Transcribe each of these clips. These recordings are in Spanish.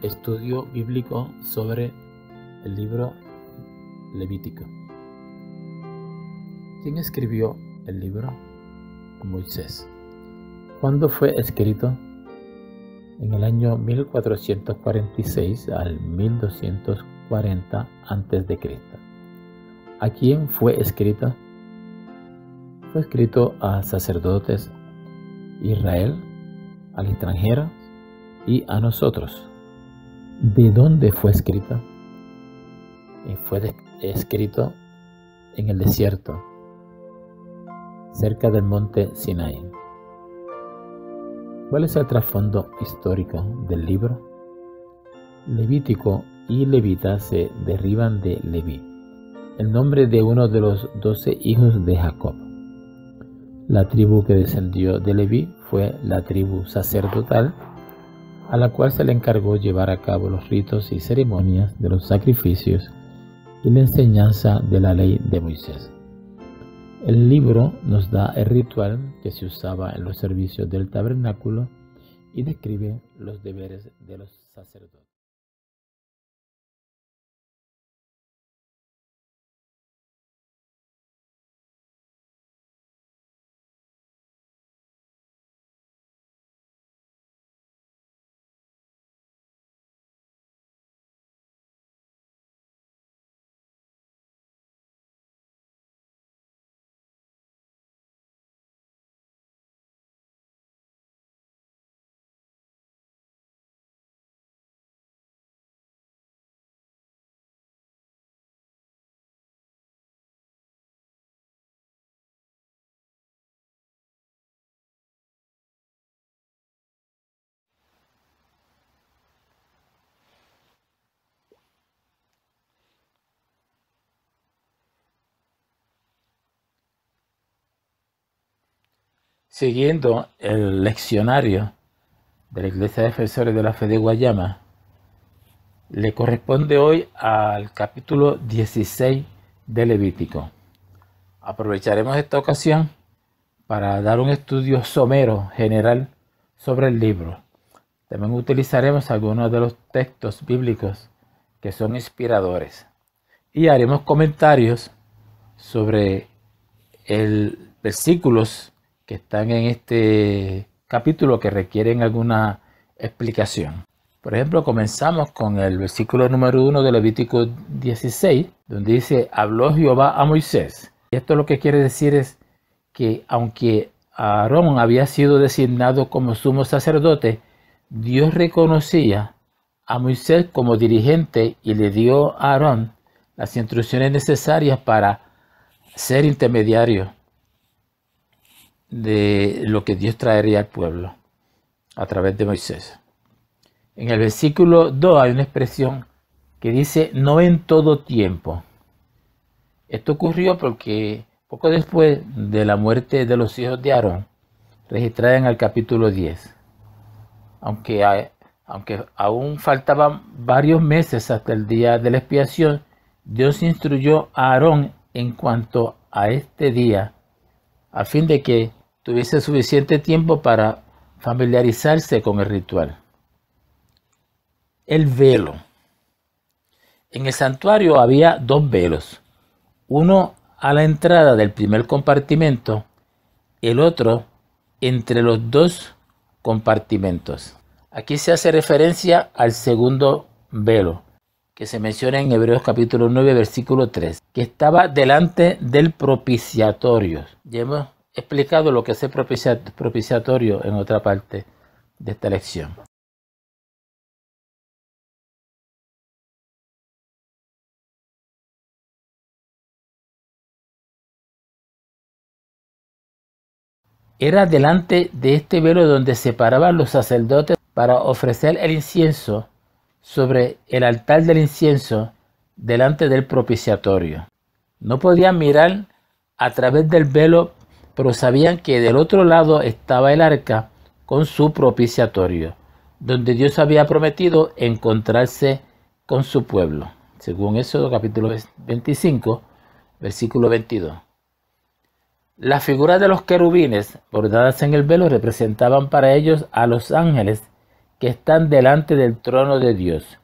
estudio bíblico sobre el libro Levítico. ¿Quién escribió el libro? Moisés. ¿Cuándo fue escrito? En el año 1446 al 1240 a.C. ¿A quién fue escrito? Fue escrito a sacerdotes, Israel, al extranjero y a nosotros. ¿De dónde fue escrito? Fue escrito en el desierto, cerca del monte Sinaí. ¿Cuál es el trasfondo histórico del libro? Levítico y Levita se derivan de Leví, el nombre de uno de los 12 hijos de Jacob. La tribu que descendió de Leví fue la tribu sacerdotal, a la cual se le encargó llevar a cabo los ritos y ceremonias de los sacrificios y la enseñanza de la ley de Moisés. El libro nos da el ritual que se usaba en los servicios del tabernáculo y describe los deberes de los sacerdotes. Siguiendo el leccionario de la Iglesia de Defensores de la Fe de Guayama, le corresponde hoy al capítulo 16 de Levítico. Aprovecharemos esta ocasión para dar un estudio somero general sobre el libro. También utilizaremos algunos de los textos bíblicos que son inspiradores y haremos comentarios sobre versículos que están en este capítulo que requieren alguna explicación. Por ejemplo, comenzamos con el versículo número 1 de Levítico 16, donde dice: habló Jehová a Moisés. Y esto lo que quiere decir es que aunque Aarón había sido designado como sumo sacerdote, Dios reconocía a Moisés como dirigente y le dio a Aarón las instrucciones necesarias para ser intermediario de lo que Dios traería al pueblo a través de Moisés. En el versículo 2 hay una expresión que dice: no en todo tiempo. Esto ocurrió porque poco después de la muerte de los hijos de Aarón, registrada en el capítulo 10, aunque aún faltaban varios meses hasta el día de la expiación, Dios instruyó a Aarón en cuanto a este día, a fin de que tuviese suficiente tiempo para familiarizarse con el ritual. El velo. En el santuario había 2 velos, uno a la entrada del primer compartimento, el otro entre los 2 compartimentos. Aquí se hace referencia al segundo velo, que se menciona en Hebreos capítulo 9, versículo 3, que estaba delante del propiciatorio. Ya hemos explicado lo que es el propiciatorio en otra parte de esta lección. Era delante de este velo donde se paraban los sacerdotes para ofrecer el incienso sobre el altar del incienso delante del propiciatorio. No podían mirar a través del velo, pero sabían que del otro lado estaba el arca con su propiciatorio, donde Dios había prometido encontrarse con su pueblo, según Éxodo capítulo 25, versículo 22. Las figuras de los querubines bordadas en el velo representaban para ellos a los ángeles que están delante del trono de Dios.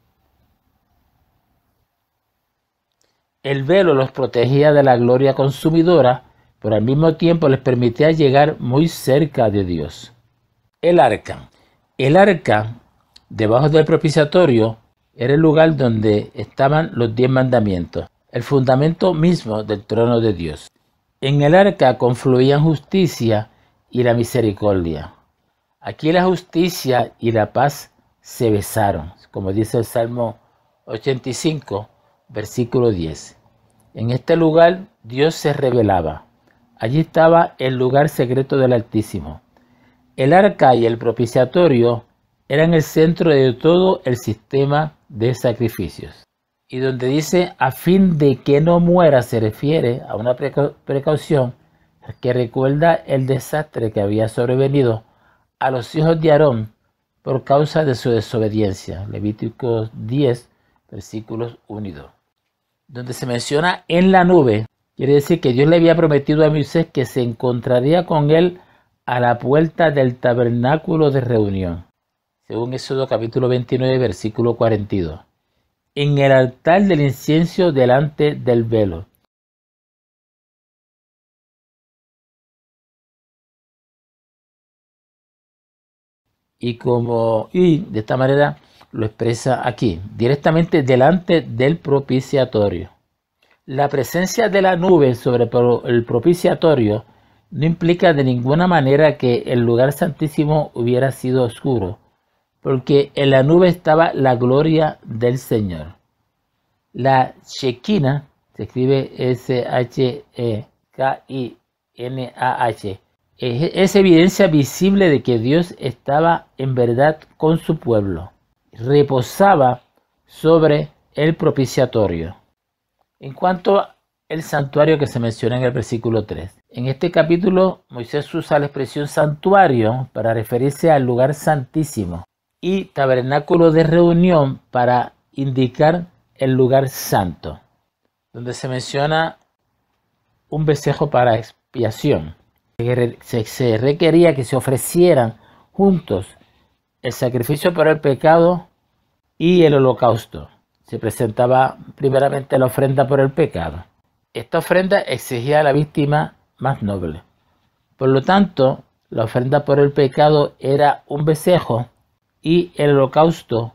El velo los protegía de la gloria consumidora, pero al mismo tiempo les permitía llegar muy cerca de Dios. El arca. El arca, debajo del propiciatorio, era el lugar donde estaban los 10 mandamientos, el fundamento mismo del trono de Dios. En el arca confluían justicia y la misericordia. Aquí la justicia y la paz se besaron, como dice el Salmo 85, versículo 10. En este lugar Dios se revelaba. Allí estaba el lugar secreto del Altísimo. El arca y el propiciatorio eran el centro de todo el sistema de sacrificios. Y donde dice a fin de que no muera se refiere a una precaución que recuerda el desastre que había sobrevenido a los hijos de Aarón por causa de su desobediencia. Levítico 10, versículos 1 y 2. Donde se menciona en la nube, quiere decir que Dios le había prometido a Moisés que se encontraría con él a la puerta del tabernáculo de reunión, según Éxodo capítulo 29, versículo 42. En el altar del incienso delante del velo. Y de esta manera lo expresa aquí, directamente delante del propiciatorio. La presencia de la nube sobre el propiciatorio no implica de ninguna manera que el lugar santísimo hubiera sido oscuro, porque en la nube estaba la gloria del Señor. La Shekinah, se escribe S-H-E-K-I-N-A-H, es evidencia visible de que Dios estaba en verdad con su pueblo. Reposaba sobre el propiciatorio. En cuanto al santuario que se menciona en el versículo 3. En este capítulo Moisés usa la expresión santuario para referirse al lugar santísimo y tabernáculo de reunión para indicar el lugar santo, donde se menciona un becerro para expiación. Se requería que se ofrecieran juntos el sacrificio por el pecado y el holocausto. Se presentaba primeramente la ofrenda por el pecado. Esta ofrenda exigía a la víctima más noble. Por lo tanto, la ofrenda por el pecado era un becerro y el holocausto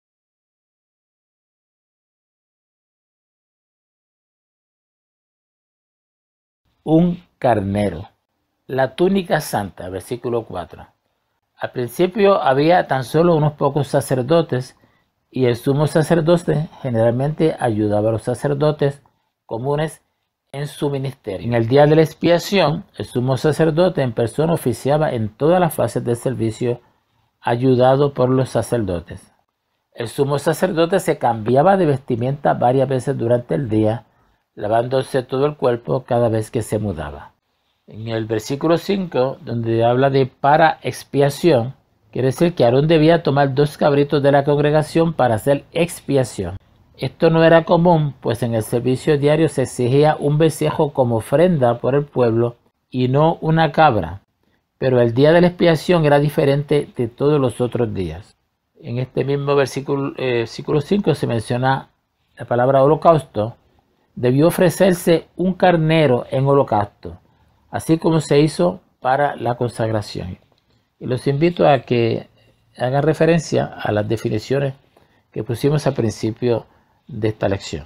un carnero. La túnica santa, versículo 4. Al principio había tan solo unos pocos sacerdotes y el sumo sacerdote generalmente ayudaba a los sacerdotes comunes en su ministerio. En el día de la expiación, el sumo sacerdote en persona oficiaba en todas las fases del servicio, ayudado por los sacerdotes. El sumo sacerdote se cambiaba de vestimenta varias veces durante el día, lavándose todo el cuerpo cada vez que se mudaba. En el versículo 5, donde habla de para expiación, quiere decir que Aarón debía tomar 2 cabritos de la congregación para hacer expiación. Esto no era común, pues en el servicio diario se exigía un becerro como ofrenda por el pueblo y no una cabra. Pero el día de la expiación era diferente de todos los otros días. En este mismo versículo 5 se menciona la palabra holocausto. Debió ofrecerse un carnero en holocausto, así como se hizo para la consagración. Y los invito a que hagan referencia a las definiciones que pusimos al principio de esta lección.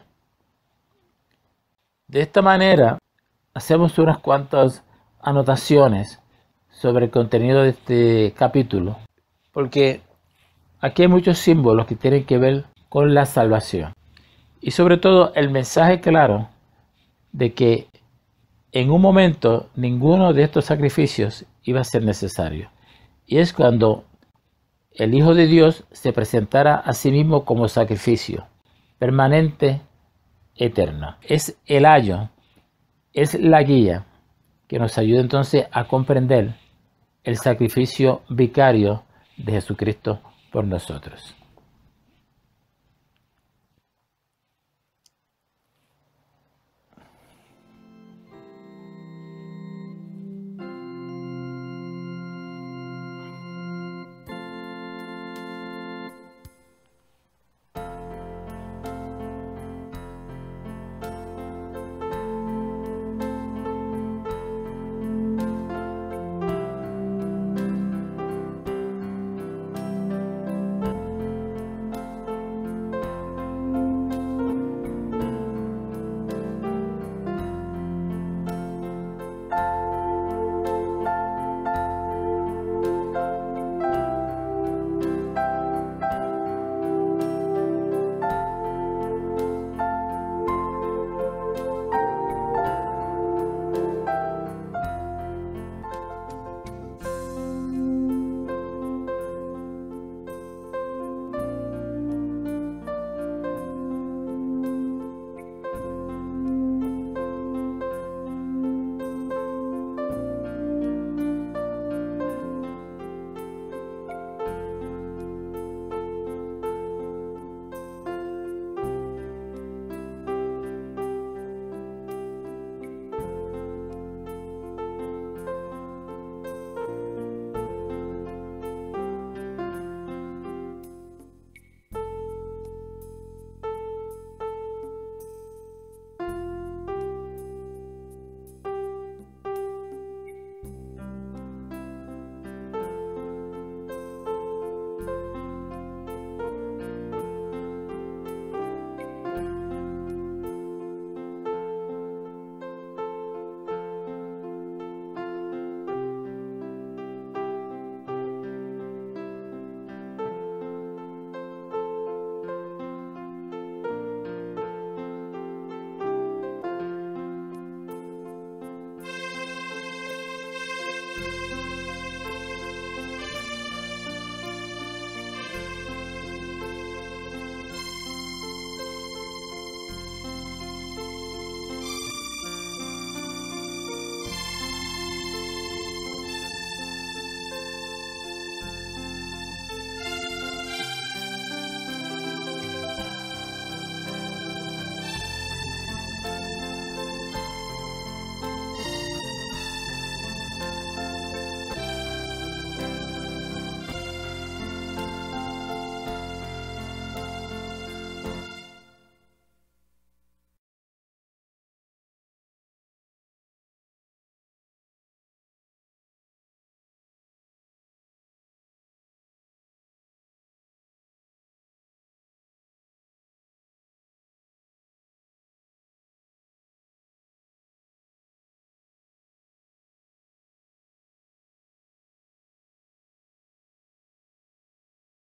De esta manera, hacemos unas cuantas anotaciones sobre el contenido de este capítulo, porque aquí hay muchos símbolos que tienen que ver con la salvación. Y sobre todo el mensaje claro de que en un momento ninguno de estos sacrificios iba a ser necesario. Y es cuando el Hijo de Dios se presentara a sí mismo como sacrificio permanente, eterno. Es el ayo, es la guía que nos ayuda entonces a comprender el sacrificio vicario de Jesucristo por nosotros.